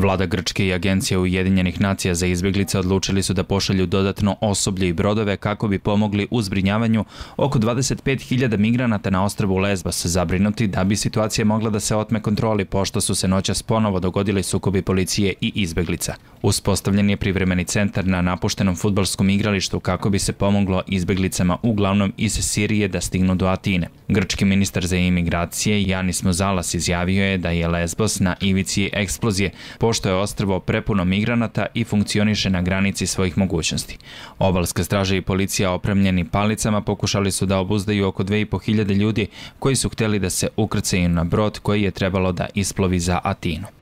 Vlada Grčke i Agencija Ujedinjenih nacija za izbjeglice odlučili su da pošalju dodatno osoblje i brodove kako bi pomogli u zbrinjavanju oko 25.000 migranata na ostrvu Lesbos, zabrinuti da bi situacija mogla da se otme kontroli pošto su se noćas ponovo dogodili sukobi policije i izbjeglica. Uspostavljen je privremeni centar na napuštenom fudbalskom igralištu kako bi se pomoglo izbjeglicama uglavnom iz Sirije da stignu do Atine. Grčki ministar za imigracije Janis Mozalas izjavio je da je Lesbos na ivici eksplozije, pošto je ostrvo prepuno migranata i funkcioniše na granici svojih mogućnosti. Obalska straža i policija opremljeni palicama pokušali su da obuzdaju oko 2.500 ljudi koji su htjeli da se ukrcaju na brod koji je trebalo da isplovi za Atinu.